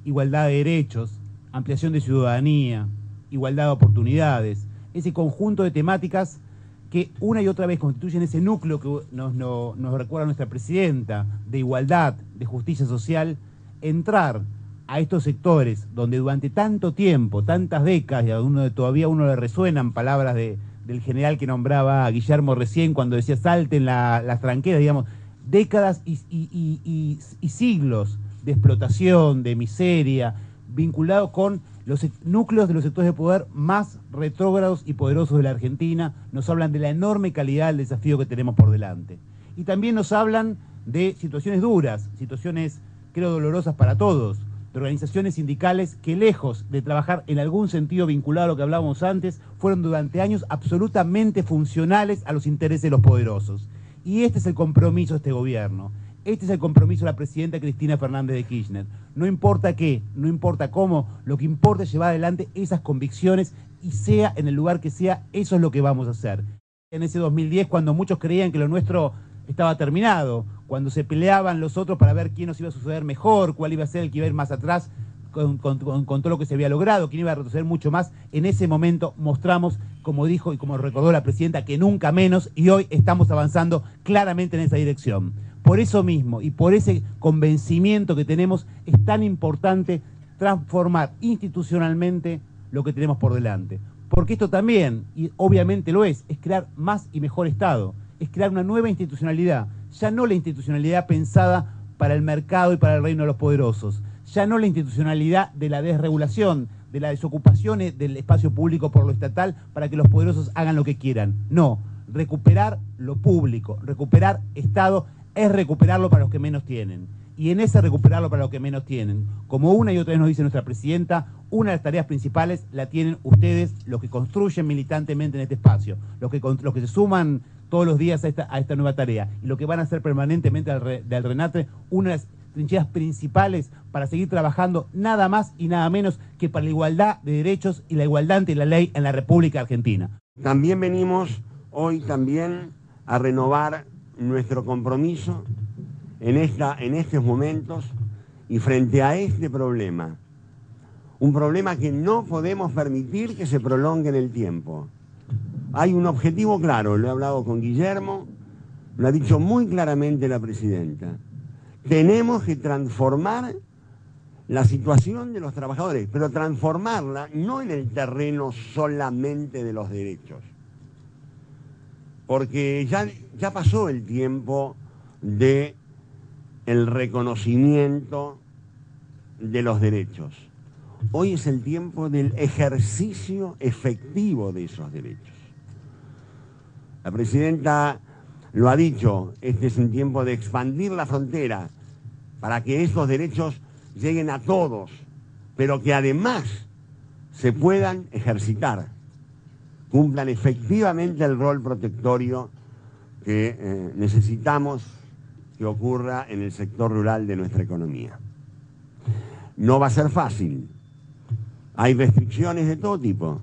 igualdad de derechos, ampliación de ciudadanía, igualdad de oportunidades, ese conjunto de temáticas que una y otra vez constituyen ese núcleo que nos recuerda nuestra presidenta, de igualdad, de justicia social, entrar a estos sectores donde durante tanto tiempo, tantas décadas, y todavía a uno le resuenan palabras del general que nombraba a Guillermo recién cuando decía salten las tranqueras, digamos, décadas y siglos de explotación, de miseria, vinculado con los núcleos de los sectores de poder más retrógrados y poderosos de la Argentina, nos hablan de la enorme calidad del desafío que tenemos por delante. Y también nos hablan de situaciones duras, situaciones, creo, dolorosas para todos, de organizaciones sindicales que, lejos de trabajar en algún sentido vinculado a lo que hablábamos antes, fueron durante años absolutamente funcionales a los intereses de los poderosos. Y este es el compromiso de este gobierno. Este es el compromiso de la presidenta Cristina Fernández de Kirchner. No importa qué, no importa cómo, lo que importa es llevar adelante esas convicciones y sea en el lugar que sea, eso es lo que vamos a hacer. En ese 2010, cuando muchos creían que lo nuestro estaba terminado, cuando se peleaban los otros para ver quién nos iba a suceder mejor, cuál iba a ser el que iba a ir más atrás con todo lo que se había logrado, quién iba a retroceder mucho más, en ese momento mostramos, como dijo y como recordó la presidenta, que nunca menos, y hoy estamos avanzando claramente en esa dirección. Por eso mismo y por ese convencimiento que tenemos, es tan importante transformar institucionalmente lo que tenemos por delante. Porque esto también, y obviamente lo es crear más y mejor Estado, es crear una nueva institucionalidad, ya no la institucionalidad pensada para el mercado y para el reino de los poderosos, ya no la institucionalidad de la desregulación, de la desocupación del espacio público por lo estatal para que los poderosos hagan lo que quieran. No, recuperar lo público, recuperar Estado, es recuperarlo para los que menos tienen. Y en ese recuperarlo para los que menos tienen, como una y otra vez nos dice nuestra presidenta, una de las tareas principales la tienen ustedes, los que construyen militantemente en este espacio, los que se suman todos los días a esta nueva tarea, y lo que van a hacer permanentemente del RENATRE, una de las trincheras principales para seguir trabajando nada más y nada menos que para la igualdad de derechos y la igualdad ante la ley en la República Argentina. También venimos hoy también a renovar nuestro compromiso en estos momentos y frente a este problema. Un problema que no podemos permitir que se prolongue en el tiempo. Hay un objetivo claro, lo he hablado con Guillermo, lo ha dicho muy claramente la presidenta. Tenemos que transformar la situación de los trabajadores, pero transformarla no en el terreno solamente de los derechos. Porque ya pasó el tiempo de el reconocimiento de los derechos. Hoy es el tiempo del ejercicio efectivo de esos derechos. La presidenta lo ha dicho, este es un tiempo de expandir la frontera para que esos derechos lleguen a todos, pero que además se puedan ejercitar, cumplan efectivamente el rol protectorio que necesitamos que ocurra en el sector rural de nuestra economía. No va a ser fácil. Hay restricciones de todo tipo.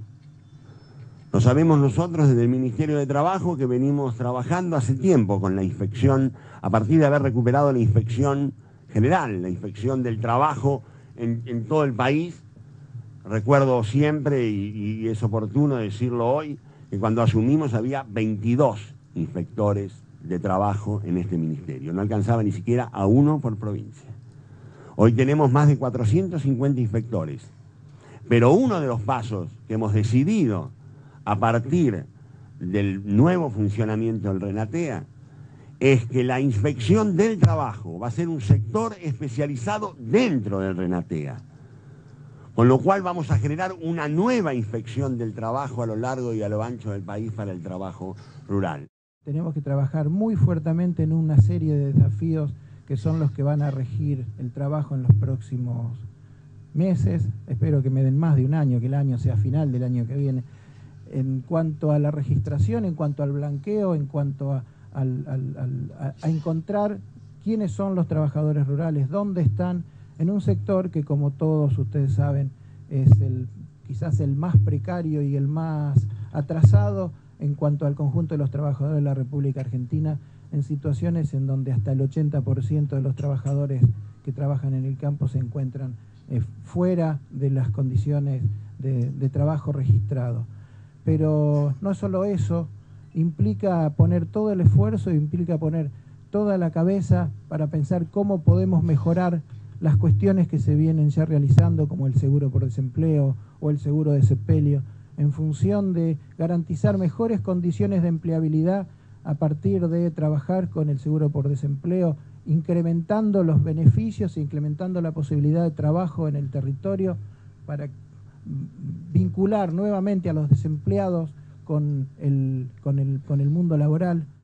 Lo sabemos nosotros desde el Ministerio de Trabajo, que venimos trabajando hace tiempo con la inspección, a partir de haber recuperado la inspección general, la inspección del trabajo en todo el país. Recuerdo siempre, y es oportuno decirlo hoy, que cuando asumimos había 22 inspectores de trabajo en este ministerio. No alcanzaba ni siquiera a uno por provincia. Hoy tenemos más de 450 inspectores. Pero uno de los pasos que hemos decidido a partir del nuevo funcionamiento del RENATEA es que la inspección del trabajo va a ser un sector especializado dentro del RENATEA. Con lo cual vamos a generar una nueva inspección del trabajo a lo largo y a lo ancho del país para el trabajo rural. Tenemos que trabajar muy fuertemente en una serie de desafíos que son los que van a regir el trabajo en los próximos meses. Espero que me den más de un año, que el año sea final del año que viene. En cuanto a la registración, en cuanto al blanqueo, en cuanto a encontrar quiénes son los trabajadores rurales, dónde están, en un sector que, como todos ustedes saben, es quizás el más precario y el más atrasado en cuanto al conjunto de los trabajadores de la República Argentina, en situaciones en donde hasta el 80% de los trabajadores que trabajan en el campo se encuentran fuera de las condiciones de trabajo registrado. Pero no solo eso, implica poner todo el esfuerzo, implica poner toda la cabeza para pensar cómo podemos mejorar las cuestiones que se vienen ya realizando, como el seguro por desempleo o el seguro de sepelio, en función de garantizar mejores condiciones de empleabilidad a partir de trabajar con el seguro por desempleo, incrementando los beneficios e incrementando la posibilidad de trabajo en el territorio para vincular nuevamente a los desempleados con el mundo laboral.